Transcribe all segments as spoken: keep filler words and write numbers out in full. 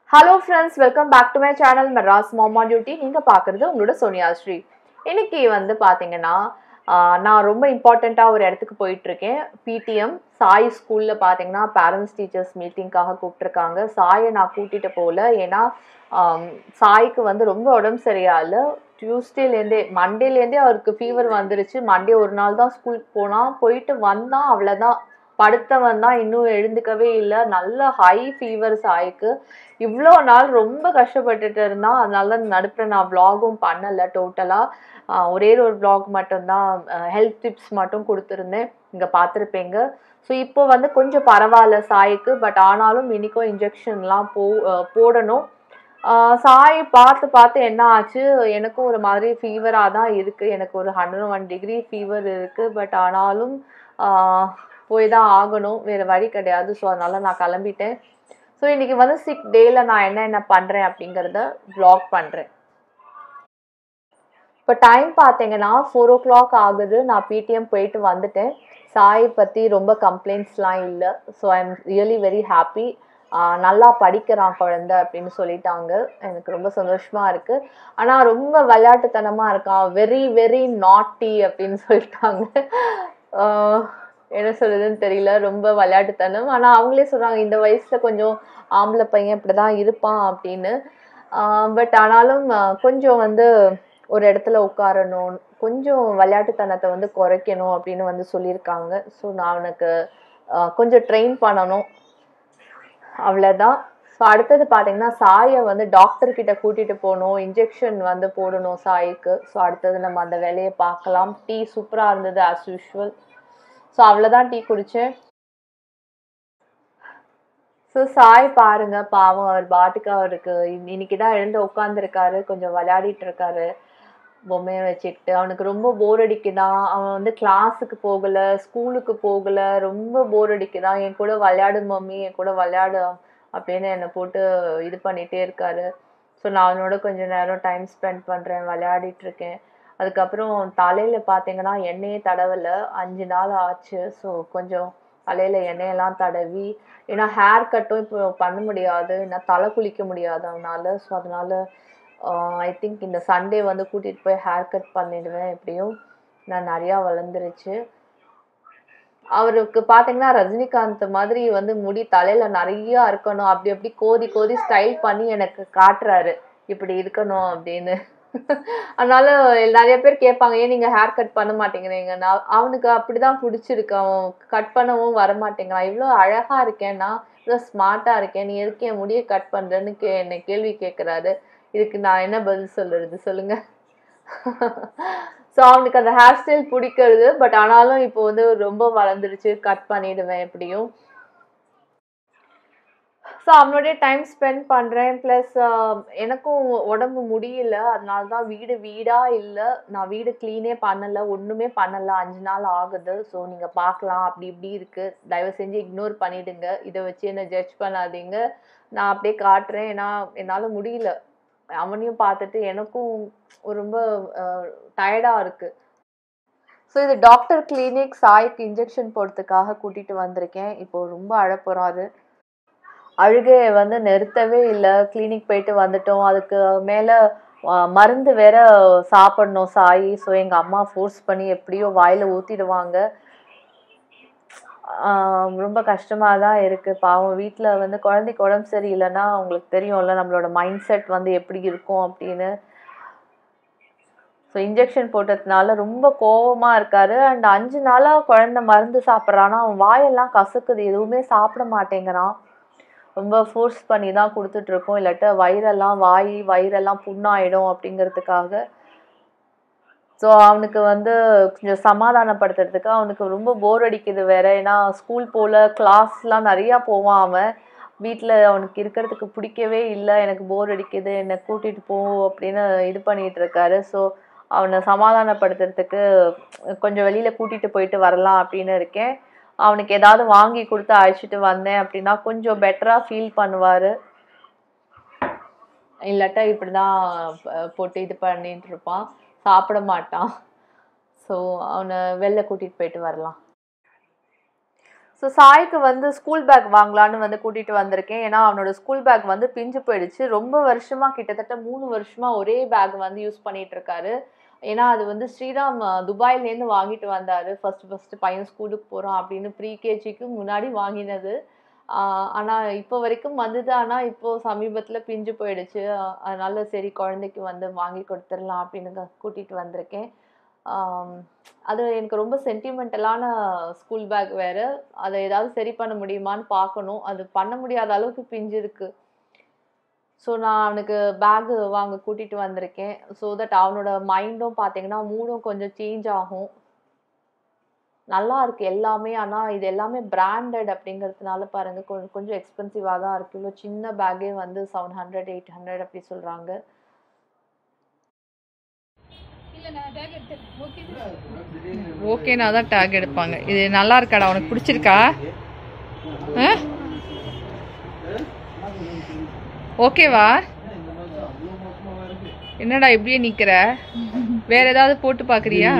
Hello friends, welcome back to my channel Madras Mom on Duty. நீங்க பார்க்கிறது உங்களோட soniyasree. இன்னைக்கு வந்து பாத்தீங்கன்னா நான் ரொம்ப இம்பார்ட்டண்டா ஒரு இடத்துக்கு போயிட்டு இருக்கேன். P T M சாய் ஸ்கூல்ல பாத்தீங்கன்னா parents teachers மீட்டிங்காக கூப்பிட்டிருக்காங்க. சாயை நான் கூட்டிட்டு போல ஏனா சாய்க்கு வந்து ரொம்ப உடம்பு சரியில்லை. டியூஸ்டேல இருந்தே மண்டேல இருந்தே அவருக்கு ஃபீவர் வந்துருச்சு. மண்டே ஒரு நாள் தான் ஸ்கூலுக்கு போனா போயிட்டு வந்தா அவ்வளவுதான் படுத்தவன் தான் இன்னும் எழுந்துக்கவே இல்லை. நல்ல ஹை ஃபீவர் சாய்க்கு. இவ்வளோ நாள் ரொம்ப கஷ்டப்பட்டுட்டு இருந்தான். அதனால தான் நடுப்புற நான் விளாகும் பண்ணலை. டோட்டலாக ஒரே ஒரு விளாக் மட்டும்தான் ஹெல்த் டிப்ஸ் மட்டும் கொடுத்துருந்தேன். இங்கே பார்த்துருப்பீங்க. ஸோ இப்போ வந்து கொஞ்சம் பரவாயில்ல சாய்க்கு. பட் ஆனாலும் இன்னைக்கும் இன்ஜெக்ஷன்லாம் போ போடணும். சாய் பார்த்து பார்த்து என்ன ஆச்சு, எனக்கும் ஒரு மாதிரி ஃபீவராக தான் இருக்குது. எனக்கு ஒரு ஹண்ட்ரட் ஒன் டிகிரி ஃபீவர் இருக்குது. பட் ஆனாலும் போய் தான் ஆகணும், வேறு வழி கிடையாது. ஸோ அதனால் நான் கிளம்பிட்டேன். ஸோ இன்றைக்கி வந்து சிக் டேயில் நான் என்ன என்ன பண்ணுறேன் அப்படிங்கிறத வ்ளாக் பண்ணுறேன். இப்போ டைம் பார்த்தீங்கன்னா ஃபோர் ஓ கிளாக் ஆகுது. நான் பிடிஎம் போயிட்டு வந்துட்டேன். சாயை பற்றி ரொம்ப கம்ப்ளைண்ட்ஸ்லாம் இல்லை. So I am really very happy. நல்லா படிக்கிறான் குழந்தை அப்படின்னு சொல்லிட்டாங்க. எனக்கு ரொம்ப சந்தோஷமாக இருக்குது. ஆனால் ரொம்ப விளையாட்டுத்தனமாக இருக்கான். வெரி வெரி நாட்டி அப்படின்னு சொல்லிட்டாங்க. என்ன சொல்லுதுன்னு தெரியல, ரொம்ப விளையாட்டுத்தனம். ஆனால் அவங்களே சொல்கிறாங்க இந்த வயசில் கொஞ்சம் ஆம்பளை பையன் இப்படி தான் இருப்பான் அப்படின்னு. பட் ஆனாலும் கொஞ்சம் வந்து ஒரு இடத்துல உட்காரணும், கொஞ்சம் விளையாட்டுத்தனத்தை வந்து குறைக்கணும் அப்படின்னு வந்து சொல்லியிருக்காங்க. ஸோ நான் அவனுக்கு கொஞ்சம் ட்ரெயின் பண்ணணும், அவ்வளோதான். ஸோ அடுத்தது பார்த்தீங்கன்னா சாயை வந்து டாக்டர்கிட்ட கூட்டிகிட்டு போகணும், இன்ஜெக்ஷன் வந்து போடணும் சாய்க்கு. ஸோ அடுத்தது நம்ம அந்த வேலையை பார்க்கலாம். டீ சூப்பராக இருந்தது ஆஸ் யூஷுவல். ஸோ அவ்வளோதான் டீ குடித்தேன். ஸோ சாய் பாருங்க, பாவம் அவர் பாட்டுக்கு அவருக்கு இன்னைக்கு தான் எழுந்து உட்காந்துருக்காரு. கொஞ்சம் விளையாடிட்டு இருக்காரு பொம்மையை வச்சுக்கிட்டு. அவனுக்கு ரொம்ப போர் அடிக்குதான். அவன் வந்து கிளாஸுக்கு போகலை, ஸ்கூலுக்கு போகலை, ரொம்ப போர் அடிக்குதான். என் கூட விளையாடு மம்மி, என் கூட விளையாடு அப்படின்னு என்னை போட்டு இது பண்ணிகிட்டே இருக்காரு. ஸோ நான் அவனோட கொஞ்சம் நேரம் டைம் ஸ்பெண்ட் பண்ணுறேன், விளையாடிட்டு இருக்கேன். அதுக்கப்புறம் தலையில் பார்த்தீங்கன்னா எண்ணெயே தடவலை, அஞ்சு நாள் ஆச்சு. ஸோ கொஞ்சம் தலையில் எண்ணெயெல்லாம் தடவி, ஏன்னா ஹேர் கட்டும் இப்போ பண்ண முடியாது, ஏன்னா தலை குளிக்க முடியாது அவனால். ஸோ அதனால் ஐ திங்க் இந்த சண்டே வந்து கூட்டிகிட்டு போய் ஹேர் கட் பண்ணிடுவேன். எப்படியும் நான் நிறையா வளர்ந்துருச்சு. அவருக்கு பார்த்தீங்கன்னா ரஜினிகாந்த் மாதிரி வந்து முடி தலையில் நிறையா இருக்கணும், அப்படி அப்படி கோதி கோதி ஸ்டைல் பண்ணி எனக்கு காட்டுறாரு இப்படி இருக்கணும் அப்படின்னு. அதனால நிறைய பேர் கேட்பாங்க, ஏன் நீங்கள் ஹேர் கட் பண்ண மாட்டேங்கிறீங்க. நான் அவனுக்கு அப்படி தான் பிடிச்சிருக்கு. அவன் கட் பண்ணவும் வரமாட்டேங்கிறான். இவ்வளோ அழகாக இருக்கேன், நான் இவ்வளோ ஸ்மார்ட்டாக இருக்கேன், நீ எதுக்கு என் முடியை கட் பண்ணுறேன்னு கே என்னை கேள்வி கேட்குறாரு. இதுக்கு நான் என்ன பதில் சொல்கிறது சொல்லுங்கள். ஸோ அவனுக்கு அந்த ஹேர் ஸ்டைல் பிடிக்கிறது. பட் ஆனாலும் இப்போ வந்து ரொம்ப வளர்ந்துருச்சு, கட் பண்ணிடுவேன் எப்படியும். ஸோ அவனோடைய டைம் ஸ்பெண்ட் பண்ணுறேன். ப்ளஸ் எனக்கும் உடம்பு முடியல, அதனால தான் வீடு வீடாக இல்லை, நான் வீடு க்ளீனே பண்ணலை, ஒன்றுமே பண்ணலை. அஞ்சு நாள் ஆகுது. ஸோ நீங்கள் பார்க்கலாம் அப்படி இப்படி இருக்குது. தயவு செஞ்சு இக்னோர் பண்ணிவிடுங்க, இதை வச்சு என்ன ஜட்ஜ் பண்ணாதீங்க. நான் அப்படியே காட்டுறேன், ஏன்னா என்னால் முடியல. அவனையும் பார்த்துட்டு எனக்கும் ரொம்ப டயர்டாக இருக்குது. ஸோ இது டாக்டர் கிளினிக். சாய்க்கு இன்ஜெக்ஷன் போடுறதுக்காக கூட்டிகிட்டு வந்திருக்கேன். இப்போது ரொம்ப அழப்போறாரு. அழுகையை வந்து நிறுத்தவே இல்லை. கிளினிக் போயிட்டு வந்துட்டோம், அதுக்கு மேலே மருந்து வேற சாப்பிடணும் சாய். ஸோ எங்கள் அம்மா ஃபோர்ஸ் பண்ணி எப்படியோ வாயில் ஊற்றிடுவாங்க. ரொம்ப கஷ்டமாக தான் இருக்குது. பாவம் வீட்டில் வந்து குழந்தைக்கு உடம்பு சரியில்லைன்னா உங்களுக்கு தெரியும்ல நம்மளோட மைண்ட் செட் வந்து எப்படி இருக்கும் அப்படின்னு. ஸோ இன்ஜெக்ஷன் போட்டதுனால ரொம்ப கோபமாக இருக்காரு. அண்ட் அஞ்சு நாளாக குழந்தை மருந்து சாப்பிட்றான்னா அவன் வாயெல்லாம் கசக்குது, எதுவுமே சாப்பிட மாட்டேங்கிறான். ரொம்ப ஃபோர்ஸ் பண்ணி தான் கொடுத்துட்ருக்கோம், இல்லாட்ட வயிறெல்லாம் வாய் வயிறெல்லாம் புண்ணாயிடும் அப்படிங்கிறதுக்காக. ஸோ அவனுக்கு வந்து கொஞ்சம் சமாதானப்படுத்துறதுக்கு, அவனுக்கு ரொம்ப போர் அடிக்குது வேறு. ஏன்னா ஸ்கூல் போல் கிளாஸ்லாம் நிறையா போவான் அவன். வீட்டில் அவனுக்கு இருக்கிறதுக்கு பிடிக்கவே இல்லை. எனக்கு போர் அடிக்குது, என்னை கூட்டிகிட்டு போ அப்படின்னு இது பண்ணிகிட்டு இருக்காரு. ஸோ அவனை சமாதானப்படுத்துறதுக்கு கொஞ்சம் வெளியில் கூட்டிகிட்டு போயிட்டு வரலாம் அப்படின்னு இருக்கேன். அவனுக்கு ஏதாவது வாங்கி கொடுத்து அழைச்சிட்டு வந்தேன் அப்படின்னா கொஞ்சம் பெட்டராக ஃபீல் பண்ணுவார். இல்லாட்டா இப்படி தான் போட்டு இது பண்ணிட்டு இருப்பான், சாப்பிட மாட்டான். ஸோ அவனை வெளில கூட்டிகிட்டு போயிட்டு வரலாம். ஸோ சாய்க்கு வந்து ஸ்கூல் பேக் வாங்கலான்னு வந்து கூட்டிகிட்டு வந்திருக்கேன். ஏன்னா அவனோட ஸ்கூல் பேக் வந்து பிஞ்சு போயிடுச்சு. ரொம்ப வருஷமாக கிட்டத்தட்ட மூணு வருஷமாக ஒரே பேக் வந்து யூஸ் பண்ணிகிட்டு இருக்காரு. ஏன்னா அது வந்து ஸ்ரீராம் துபாயிலேருந்து வாங்கிட்டு வந்தார். ஃபஸ்ட்டு ஃபஸ்ட்டு பையன் ஸ்கூலுக்கு போகிறான் அப்படின்னு ப்ரீகேஜிக்கு முன்னாடி வாங்கினது. ஆனால் இப்போ வரைக்கும் வந்தது. ஆனால் இப்போது சமீபத்தில் பிஞ்சு போயிடுச்சு. அதனால சரி குழந்தைக்கு வந்து வாங்கி கொடுத்துடலாம் அப்படின்னு கூட்டிகிட்டு வந்திருக்கேன். அது எனக்கு ரொம்ப சென்டிமெண்டலான ஸ்கூல் பேக் வேறு. அதை ஏதாவது சரி பண்ண முடியுமான்னு பார்க்கணும். அது பண்ண முடியாத அளவுக்கு பிஞ்சு இருக்குது. ஸோ நான் அவனுக்கு பேகு வாங்க கூட்டிகிட்டு வந்திருக்கேன். ஸோ தட் அவனோட மைண்டும் பார்த்தீங்கன்னா மூடும் கொஞ்சம் சேஞ்ச் ஆகும். நல்லா இருக்குது எல்லாமே. ஆனால் இது எல்லாமே பிராண்டட் அப்படிங்கிறதுனால பாருங்கள் கொஞ்சம் கொஞ்சம் எக்ஸ்பென்சிவாக தான் இருக்குது. இவ்வளோ சின்ன பேக்கே வந்து செவன் ஹண்ட்ரட் எயிட் ஹண்ட்ரட் அப்படி சொல்கிறாங்க. ஓகேனா தான் டேக் எடுப்பாங்க. இது நல்லா இருக்காடா, உனக்கு பிடிச்சிருக்கா? ஓகேவா? என்னடா இப்படியே நிக்கிற? வேற ஏதாவது போட்டு பாக்குறியா?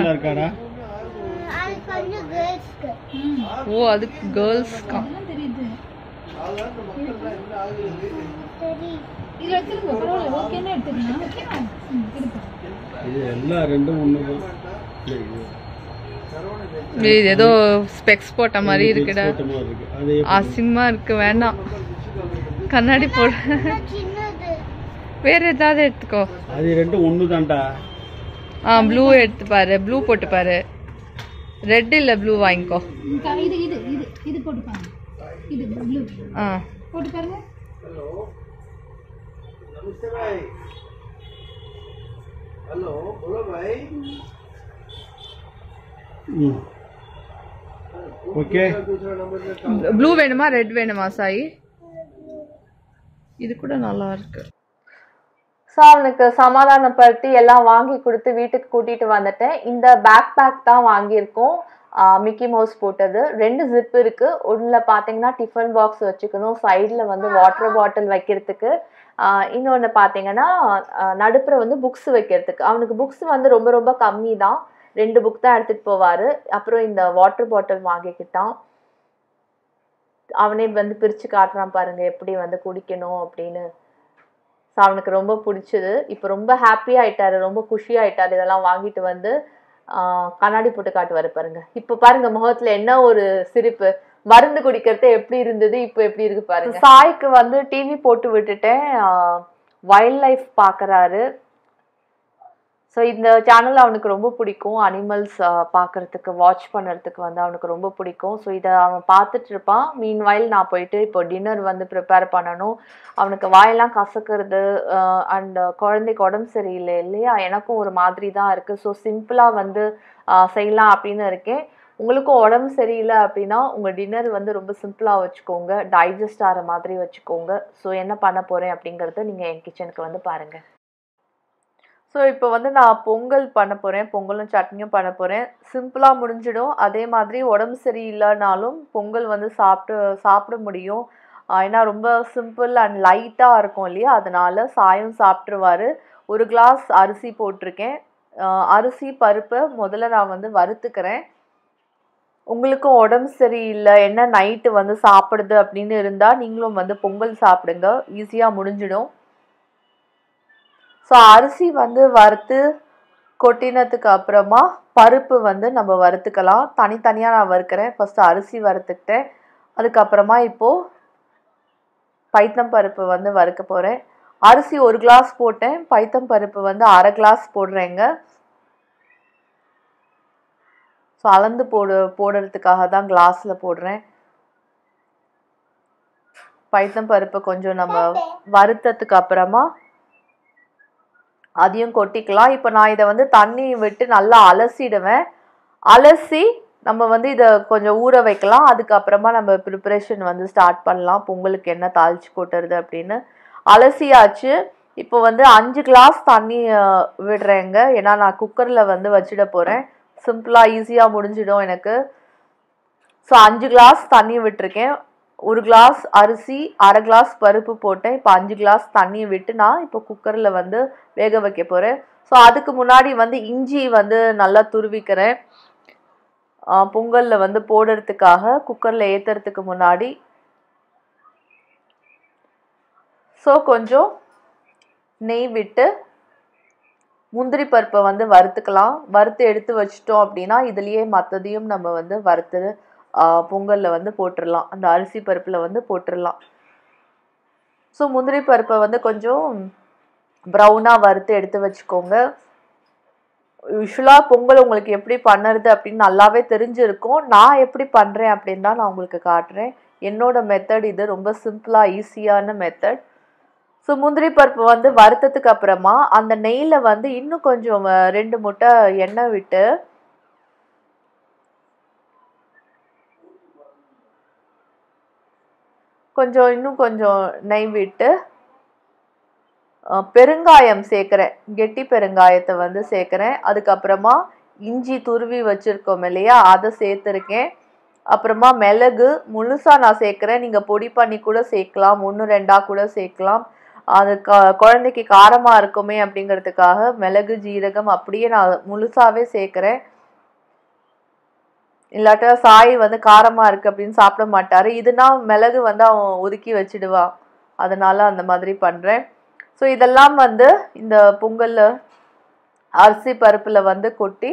ஓ அது கேர்ள்ஸ்க்கா. ஏதோ ஸ்பெக்ஸ் போட்ட மாதிரி இருக்குடா, அசிங்கமா இருக்கு. வேணாம், கண்ணாடி போட. வேற ஏதாவது எடுத்துக்கோ. அது ரெண்டும் ஒண்ணுதான்டா. ஆ ப்ளூ எடுத்து பாரு, ப்ளூ போட்டு பாரு. ரெட் இல்ல ப்ளூ வாங்கிக்கோ. இது இது இது இது போட்டு பாருங்க. இது ப்ளூ. ஆ போட்டு பாருங்க. ஹலோ நமஸ்தே பாய். ஹலோ बोलो भाई. ம் ஓகே. ப்ளூ வேணுமா ரெட் வேணுமா சாய்? இது கூட நல்லா இருக்கு. ஸோ அவனுக்கு சமாதானப்படுத்தி எல்லாம் வாங்கி கொடுத்து வீட்டுக்கு கூட்டிகிட்டு வந்துட்டேன். இந்த பேக் பேக் தான் வாங்கியிருக்கோம், மிக்கி மவுஸ் போட்டது. ரெண்டு ஜிப் இருக்குது. ஒன்றில் பார்த்தீங்கன்னா டிஃபன் பாக்ஸ் வச்சுக்கணும், சைடில் வந்து வாட்டர் பாட்டில் வைக்கிறதுக்கு. இன்னொன்று பார்த்தீங்கன்னா நடுப்புற வந்து புக்ஸ் வைக்கிறதுக்கு. அவனுக்கு புக்ஸ் வந்து ரொம்ப ரொம்ப கம்மி தான், ரெண்டு புக் தான் எடுத்துகிட்டு போவார். அப்புறம் இந்த வாட்டர் பாட்டில் வாங்கிக்கிட்டான். அவனே வந்து பிரித்து காட்டுறான் பாருங்கள் எப்படி வந்து குடிக்கணும் அப்படின்னு. ஸோ அவனுக்கு ரொம்ப பிடிச்சது. இப்போ ரொம்ப ஹாப்பி ஆகிட்டாரு, ரொம்ப குஷி ஆகிட்டார். இதெல்லாம் வாங்கிட்டு வந்து கண்ணாடி போட்டு காட்டுவார் பாருங்க. இப்போ பாருங்க முகத்தில் என்ன ஒரு சிரிப்பு. மருந்து குடிக்கிறது எப்படி இருந்தது, இப்போ எப்படி இருக்கு பாருங்க. சாய்க்கு வந்து டிவி போட்டு விட்டுட்டேன், வைல்ட் லைஃப் பார்க்குறாரு. ஸோ இந்த சேனல் அவனுக்கு ரொம்ப பிடிக்கும். அனிமல்ஸ் பார்க்குறதுக்கு வாட்ச் பண்ணுறதுக்கு வந்து அவனுக்கு ரொம்ப பிடிக்கும். ஸோ இதை அவன் பார்த்துட்டு இருப்பான். மீன் வைல் நான் போயிட்டு இப்போ டின்னர் வந்து ப்ரிப்பேர் பண்ணணும். அவனுக்கு வாயெல்லாம் கசக்கிறது அண்ட் குழந்தைக்கு உடம்பு சரியில்லை இல்லையா, எனக்கும் ஒரு மாதிரி தான் இருக்குது. ஸோ சிம்பிளாக வந்து செய்யலாம் அப்படின்னு இருக்கேன். உங்களுக்கும் உடம்பு சரியில்லை அப்படின்னா உங்கள் டின்னர் வந்து ரொம்ப சிம்பிளாக வச்சுக்கோங்க, டைஜஸ்ட் ஆகிற மாதிரி வச்சுக்கோங்க. ஸோ என்ன பண்ண போகிறேன் அப்படிங்கிறத நீங்கள் என் கிச்சனுக்கு வந்து பாருங்கள். ஸோ இப்போ வந்து நான் பொங்கல் பண்ண போகிறேன், பொங்கலும் சட்னியும் பண்ண போகிறேன். சிம்பிளாக முடிஞ்சிடும். அதே மாதிரி உடம்பு சரியில்லைனாலும் பொங்கல் வந்து சாப்பிட்டு சாப்பிட முடியும். ஏன்னா ரொம்ப சிம்பிள் அண்ட் லைட்டாக இருக்கும் இல்லையா, அதனால சாயம் சாப்பிட்ருவார். ஒரு கிளாஸ் அரிசி போட்டிருக்கேன். அரிசி பருப்பை முதல்ல நான் வந்து வறுத்துக்கிறேன். உங்களுக்கும் உடம்பு சரியில்லை, என்ன நைட்டு வந்து சாப்பிடுது அப்படின்னு இருந்தால் நீங்களும் வந்து பொங்கல் சாப்பிடுங்க, ஈஸியாக முடிஞ்சிடும். ஸோ அரிசி வந்து வறுத்து கொட்டினதுக்கு அப்புறமா பருப்பு வந்து நம்ம வறுத்துக்கலாம். தனித்தனியாக நான் வறுக்கிறேன். ஃபஸ்ட்டு அரிசி வறுத்துக்கிட்டேன், அதுக்கப்புறமா இப்போது பைத்தம் பருப்பு வந்து வறுக்க போகிறேன். அரிசி ஒரு கிளாஸ் போட்டேன், பைத்தம் பருப்பு வந்து அரை கிளாஸ் போடுறேங்க. ஸோ அளந்து போடு போடுறதுக்காக தான் கிளாஸில் போடுறேன். பைத்தம் பருப்பு கொஞ்சம் நம்ம வறுத்ததுக்கு அப்புறமா அதையும் கொட்டிக்கலாம். இப்போ நான் இதை வந்து தண்ணி விட்டு நல்லா அலசிடுவேன். அலசி நம்ம வந்து இதை கொஞ்சம் ஊற வைக்கலாம். அதுக்கப்புறமா நம்ம ப்ரிப்பரேஷன் வந்து ஸ்டார்ட் பண்ணலாம், பொங்கலுக்கு என்ன தாளித்து கொட்டுறது அப்படின்னு. அலசியாச்சு. இப்போ வந்து அஞ்சு கிளாஸ் தண்ணி விடுறேங்க, ஏன்னா நான் குக்கரில் வந்து வச்சிட போகிறேன். சிம்பிளாக ஈஸியாக முடிஞ்சிடும் எனக்கு. ஸோ அஞ்சு கிளாஸ் தண்ணி விட்டுருக்கேன். ஒரு கிளாஸ் அரிசி அரை கிளாஸ் பருப்பு போட்டேன். இப்போ அஞ்சு கிளாஸ் தண்ணி விட்டு நான் இப்போ குக்கரில் வந்து வேக வைக்க போகிறேன். ஸோ அதுக்கு முன்னாடி வந்து இஞ்சி வந்து நல்லா துருவிக்கிறேன். பொங்கலில் வந்து போடுறதுக்காக குக்கரில் ஏற்றுறதுக்கு முன்னாடி. ஸோ கொஞ்சம் நெய் விட்டு முந்திரி பருப்பை வந்து வறுத்துக்கலாம். வறுத்து எடுத்து வச்சிட்டோம் அப்படின்னா இதுலேயே மற்றதையும் நம்ம வந்து வறுத்து பொங்கலில் வந்து போட்டுடலாம். அந்த அரிசி பருப்பில் வந்து போட்டுடலாம். ஸோ முந்திரி பருப்பை வந்து கொஞ்சம் ப்ரௌனாக வறுத்து எடுத்து வச்சுக்கோங்க. யூஸ்வலாக பொங்கல் உங்களுக்கு எப்படி பண்ணுறது அப்படின்னு நல்லாவே தெரிஞ்சிருக்கும். நான் எப்படி பண்ணுறேன் அப்படின்னு தான் நான் உங்களுக்கு காட்டுறேன். என்னோட மெத்தட் இது, ரொம்ப சிம்பிளாக ஈஸியான மெத்தட். ஸோ முந்திரி பருப்பு வந்து வறுத்ததுக்கு அப்புறமா அந்த நெய்யில் வந்து இன்னும் கொஞ்சம் ரெண்டு முட்டை எண்ணெய் விட்டு கொஞ்சம் இன்னும் கொஞ்சம் நெய் விட்டு பெருங்காயம் சேர்க்குறேன். கெட்டி பெருங்காயத்தை வந்து சேர்க்குறேன். அதுக்கப்புறமா இஞ்சி துருவி வச்சுருக்கோம் இல்லையா, அதை சேர்த்துருக்கேன். அப்புறமா மிளகு முழுசாக நான் சேர்க்குறேன். நீங்கள் பொடி பண்ணி கூட சேர்க்கலாம், ஒன்று ரெண்டாக கூட சேர்க்கலாம். அது க குழந்தைக்கு காரமாக இருக்குமே அப்படிங்கிறதுக்காக மிளகு ஜீரகம் அப்படியே நான் முழுசாகவே சேர்க்குறேன். இல்லாட்டா சாய் வந்து காரமாக இருக்குது அப்படின்னு சாப்பிட மாட்டார். இதுனா மிளகு வந்து அவன் ஒதுக்கி வச்சிடுவான், அதனால் அந்த மாதிரி பண்ணுறேன். ஸோ இதெல்லாம் வந்து இந்த பொங்கலில் அரிசி பருப்பில் வந்து கொட்டி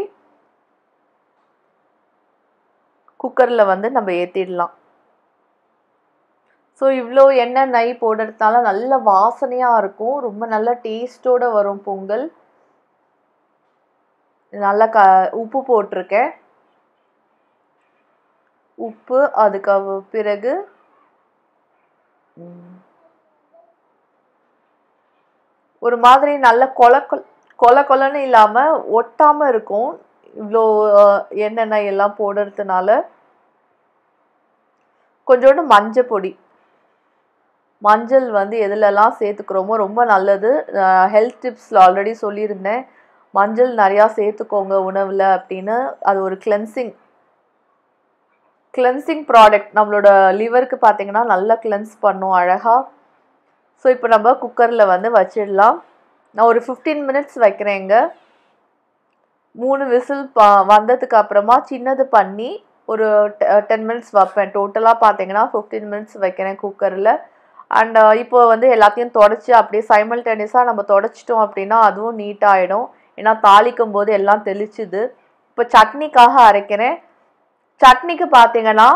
குக்கரில் வந்து நம்ம ஏற்றிடலாம். ஸோ இவ்வளோ எண்ணெய் நெய் போடுறதுனால நல்ல வாசனையாக இருக்கும், ரொம்ப நல்ல டேஸ்ட்டோடு வரும் பொங்கல். நல்லா க உப்பு போட்டிருக்கேன். உப்பு, அதுக்கு பிறகு ஒரு மாதிரி நல்ல கொல கொல கொலன்னு இல்லாமல் ஒட்டாமல் இருக்கும் இவ்வளோ எண்ணெய் எல்லாம் போடுறதுனால. கொஞ்சோண்டு மஞ்சள் பொடி, மஞ்சள் வந்து எதுலெல்லாம் சேர்த்துக்கிறோமோ ரொம்ப நல்லது. ஹெல்த் டிப்ஸில் ஆல்ரெடி சொல்லியிருந்தேன், மஞ்சள் நிறையா சேர்த்துக்கோங்க உணவில் அப்படின்னு. அது ஒரு கிளென்சிங் கிளென்சிங் ப்ராடக்ட். நம்மளோட லிவருக்கு பார்த்தீங்கன்னா நல்லா கிளென்ஸ் பண்ணும் அழகாக. ஸோ இப்போ நம்ம குக்கரில் வந்து வச்சிடலாம். நான் ஒரு ஃபிஃப்டீன் மினிட்ஸ் வைக்கிறேங்க. மூணு விசில் பா வந்ததுக்கு அப்புறமா சின்னது பண்ணி ஒரு டென் மினிட்ஸ் வைப்பேன். டோட்டலாக பார்த்தீங்கன்னா ஃபிஃப்டீன் மினிட்ஸ் வைக்கிறேன் குக்கரில். அண்ட் இப்போ வந்து எல்லாத்தையும் தொடச்சி அப்படியே சைமல்டேனியஸாக நம்ம தொடச்சிட்டோம் அப்படின்னா அதுவும் நீட்டாகிடும். ஏன்னா தாளிக்கும் போது எல்லாம் தெளிச்சுது. இப்போ சட்னிக்காக அரைக்கிறேன். சட்னிக்கு பார்த்தீங்கன்னா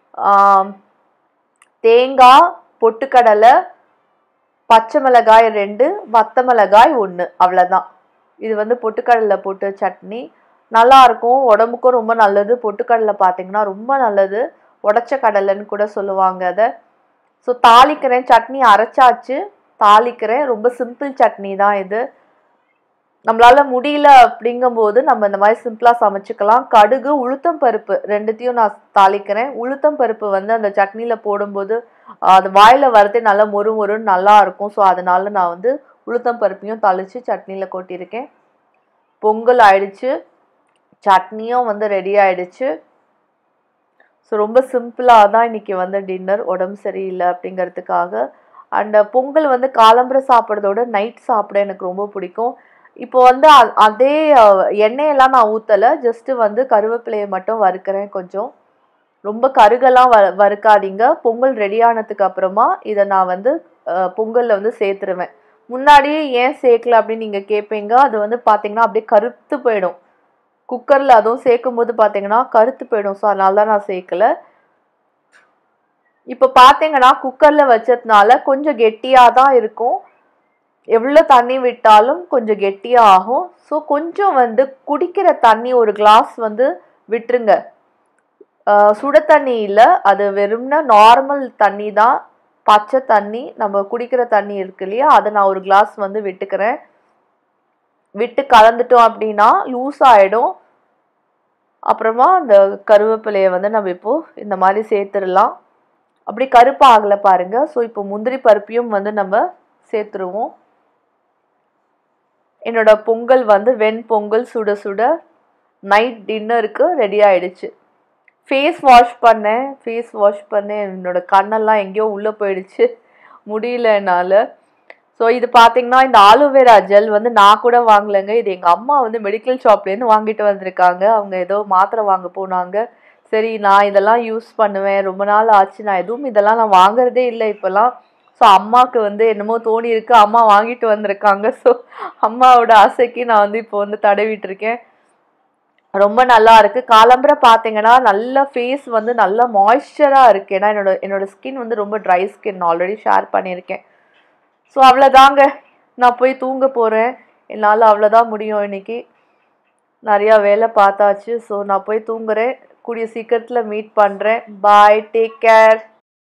தேங்காய், பொட்டுக்கடலை, பச்சை மிளகாய் ரெண்டு, வத்த மிளகாய் ஒன்று, அவ்வளோதான். இது வந்து பொட்டுக்கடலை போட்டு சட்னி நல்லாயிருக்கும், உடம்புக்கும் ரொம்ப நல்லது. பொட்டுக்கடலை பார்த்தீங்கன்னா ரொம்ப நல்லது, உடச்ச கடலைன்னு கூட சொல்லுவாங்க அதை. ஸோ தாளிக்கிறேன். சட்னி அரைச்சாச்சு, தாளிக்கிறேன். ரொம்ப சிம்பிள் சட்னி தான் இது. நம்மளால முடியல அப்படிங்கும்போது நம்ம இந்த மாதிரி சிம்பிளாக சமைச்சிக்கலாம். கடுகு, உளுத்தம் பருப்பு ரெண்டுத்தையும் நான் தாளிக்கிறேன். உளுத்தம் பருப்பு வந்து அந்த சட்னியில் போடும்போது அது வாயில் வரதே நல்லா மொறு மொறுன்னு நல்லா இருக்கும். ஸோ அதனால நான் வந்து உளுத்தம் பருப்பையும் தாளித்து சட்னியில் கொட்டியிருக்கேன். பொங்கல் ஆயிடுச்சு, சட்னியும் வந்து ரெடி ஆயிடுச்சு. ஸோ ரொம்ப சிம்பிளாக தான் இன்றைக்கி வந்து டின்னர், உடம்பு சரியில்லை அப்படிங்கிறதுக்காக. அண்ட் பொங்கல் வந்து காலம்பரை சாப்பிட்றதோட நைட் சாப்பிட எனக்கு ரொம்ப பிடிக்கும். இப்போ வந்து அதே எண்ணெயெல்லாம் நான் ஊற்றலை, ஜஸ்ட்டு வந்து கருவேப்பிலையை மட்டும் வறுக்கிறேன். கொஞ்சம் ரொம்ப கருகெல்லாம் வ வறுக்காதீங்க. பொங்கல் ரெடி ஆனதுக்கு அப்புறமா இதை நான் வந்து பொங்கலில் வந்து சேர்த்துருவேன். முன்னாடியே ஏன் சேர்க்கல அப்படின்னு நீங்கள் கேட்பீங்க. அது வந்து பார்த்தீங்கன்னா அப்படியே கருத்து போயிடும் குக்கரில், அதுவும் சேர்க்கும் போது பார்த்தீங்கன்னா கருத்து போயிடும். ஸோ அதனால தான் நான் சேர்க்கலை. இப்போ பார்த்தீங்கன்னா குக்கரில் வச்சதுனால கொஞ்சம் கெட்டியாக தான் இருக்கும். எவ்வளோ தண்ணி விட்டாலும் கொஞ்சம் கெட்டியாக ஆகும். ஸோ கொஞ்சம் வந்து குடிக்கிற தண்ணி ஒரு கிளாஸ் வந்து விட்டுருங்க. சுட தண்ணி இல்லை, அது வெறும்னா நார்மல் தண்ணி தான், பச்சை தண்ணி, நம்ம குடிக்கிற தண்ணி இருக்கு இல்லையா, அதை நான் ஒரு கிளாஸ் வந்து விட்டுக்கிறேன். விட்டு கலந்துட்டோம் அப்படின்னா லூஸ் ஆகிடும். அப்புறமா அந்த கருவேப்பிலையை வந்து நம்ம இப்போது இந்த மாதிரி சேர்த்துடலாம். அப்படி கருப்பாகலை பாருங்கள். ஸோ இப்போ முந்திரி பருப்பையும் வந்து நம்ம சேர்த்துருவோம். என்னோட பொங்கல் வந்து வெண் பொங்கல் சுட சுட நைட் டின்னருக்கு ரெடி ஆகிடுச்சு. ஃபேஸ் வாஷ் பண்ணேன் ஃபேஸ் வாஷ் பண்ணேன் என்னோட கண்ணெல்லாம் எங்கேயோ உள்ளே போயிடுச்சு, முடியல என்னால். ஸோ இது பார்த்தீங்கன்னா இந்த ஆலோவேரா ஜெல் வந்து நான் கூட வாங்கலைங்க. இது எங்கள் அம்மா வந்து மெடிக்கல் ஷாப்லேருந்து வாங்கிட்டு வந்திருக்காங்க. அவங்க ஏதோ மாத்திரை வாங்க போனாங்க. சரி நான் இதெல்லாம் யூஸ் பண்ணுவேன், ரொம்ப நாள் ஆச்சு, நான் எதுவும் இதெல்லாம் நான் வாங்குறதே இல்லை இப்போல்லாம். ஸோ அம்மாவுக்கு வந்து என்னமோ தோணி இருக்கு, அம்மா வாங்கிட்டு வந்திருக்காங்க. ஸோ அம்மாவோட ஆசைக்கு நான் வந்து இப்போ வந்து தடவிட்டு இருக்கேன். ரொம்ப நல்லா இருக்கு. காலம்பரை பார்த்தீங்கன்னா நல்ல ஃபேஸ் வந்து நல்ல மாய்ஸ்சராக இருக்கு. ஏன்னா என்னோட என்னோட ஸ்கின் வந்து ரொம்ப ட்ரை ஸ்கின், ஆல்ரெடி ஷேர் பண்ணியிருக்கேன். ஸோ அவ்வளோதாங்க, நான் போய் தூங்க போகிறேன். என்னால் அவ்வளோதான் முடியும் இன்னைக்கு. நிறையா வேலை பார்த்தாச்சு. ஸோ நான் போய் தூங்குறேன். கூடிய சீக்கிரத்தில் மீட் பண்ணுறேன். Bye, take care.